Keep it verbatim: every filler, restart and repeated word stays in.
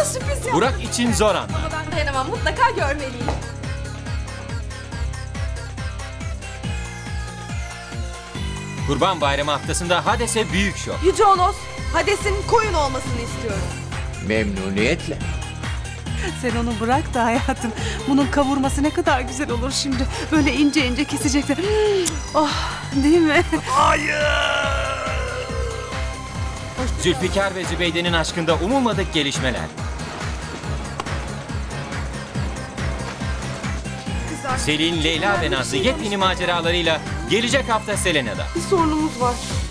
sürpriz ya. Burak için zor anlar. Ama ben dayanamam, mutlaka görmeliyim. Kurban Bayramı haftasında Hades'e büyük şok. Yüce Onos, Hades'in koyun olmasını istiyorum. Memnuniyetle. Sen onu bırak da hayatım. Bunun kavurması ne kadar güzel olur şimdi. Böyle ince ince kesecekler. Oh, değil mi? Zülfikar ve Zübeyde'nin aşkında umulmadık gelişmeler. Kızlar, Selin, Leyla ve Nazlı yepyeni maceralarıyla gelecek hafta Selena'da. bir sorunumuz var.